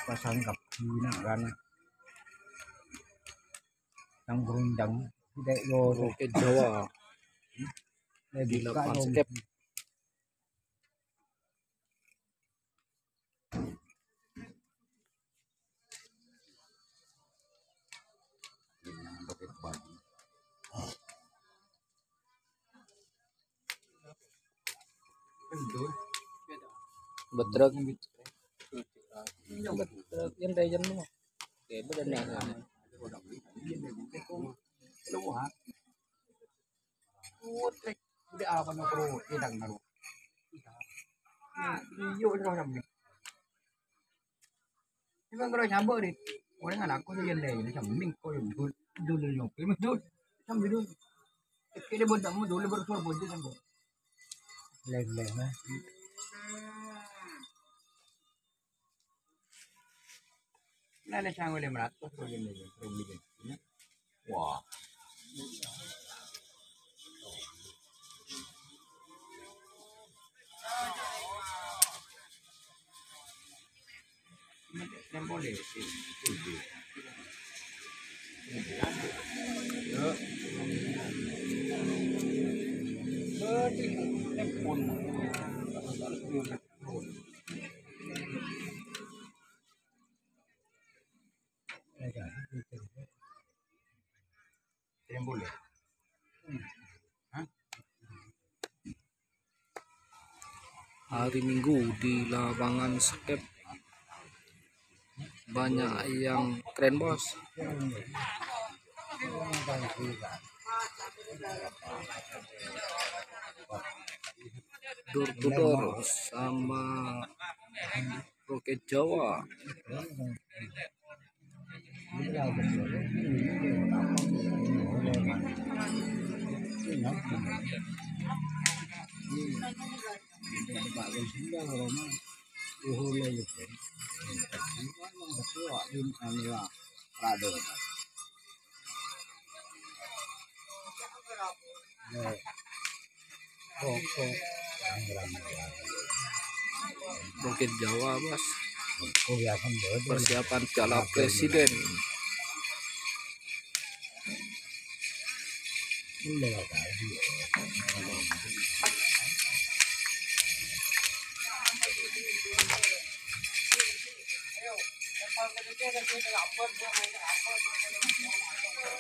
pasang kaki nak kan yang berundang tidak Roket Jawa di buka landscape. Betrek yang dari jam mana? Kayak benar tidak apa nak perlu tidak naru iyo itu macam ni ini kalau nyamber ni orang anak aku tu yang lain macam ming kau yang dulu yang film dulu macam dulu kita buat damu dulu bersuara buat dia sampai leh nah Nana siang boleh meratus boleh ni wah yang boleh yang boleh hari Minggu di lapangan skate banyak yang keren bos. Door to door sama Roket Jawa. Roket Jawa bos. Persiapan Piala Presiden.